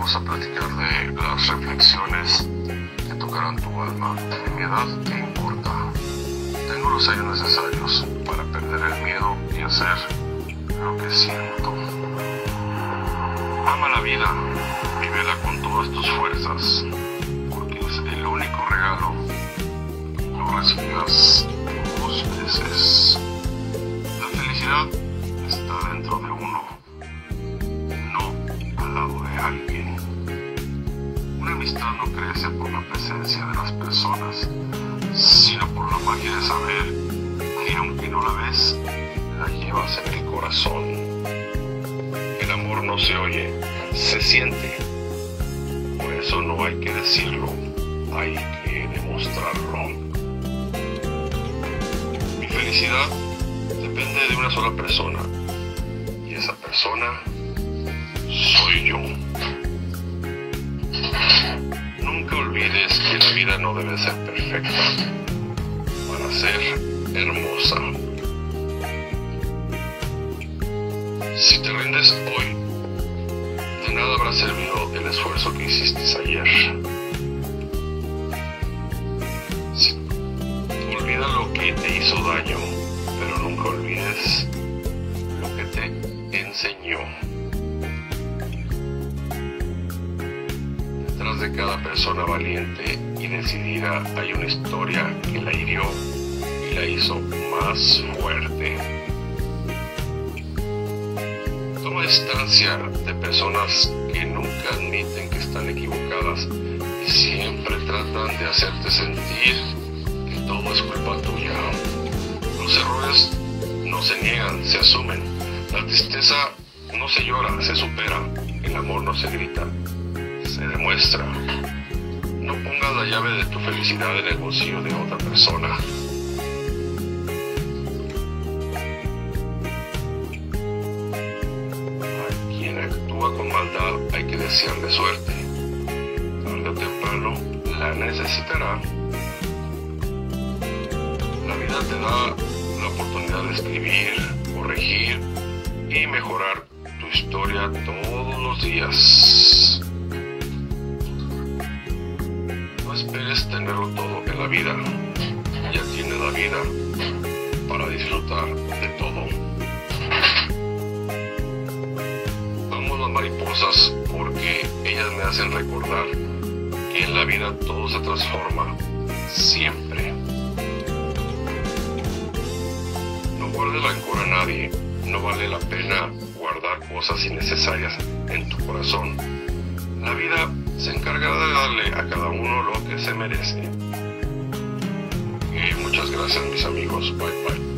vamos a platicar de las reflexiones que tocarán tu alma. En mi edad, ¿qué importa? Tengo los años necesarios para perder el miedo y hacer lo que siento. Ama la vida, vívela con todas tus fuerzas, porque es el único regalo. Lo recibirás 2 veces. La felicidad está dentro de uno, no al lado de alguien. Una amistad no crece por la presencia de las personas, sino por la magia de saber que aunque no la ves, la llevas en el corazón. El amor no se oye, se siente. Por eso no hay que decirlo, hay que demostrarlo. Mi felicidad depende de una sola persona, y esa persona soy yo. Nunca olvides que la vida no debe ser perfecta para ser hermosa. Si te rindes hoy, de nada habrá servido el esfuerzo que hiciste ayer. Olvida lo que te hizo daño, pero nunca olvides lo que te enseñó. Detrás de cada persona valiente y decidida hay una historia que la hirió y la hizo más fuerte. Toma distancia de personas que nunca admiten que están equivocadas y siempre tratan de hacerte sentir que todo es culpa tuya. Los errores no se niegan, se asumen. La tristeza no se llora, se supera. El amor no se grita, se demuestra. No pongas la llave de tu felicidad en el bolsillo de otra persona. A quien actúa con maldad hay que desearle suerte. Tarde o temprano la necesitará. La vida te da la oportunidad de escribir, corregir y mejorar tu historia todos los días. No esperes tenerlo todo en la vida. Ya tienes la vida para disfrutar de todo. Amo las mariposas porque ellas me hacen recordar que en la vida todo se transforma siempre. No guardes rencor a nadie. No vale la pena guardar cosas innecesarias en tu corazón. La vida se encargará de darle a cada uno lo que se merece. Y muchas gracias, mis amigos. Bye bye.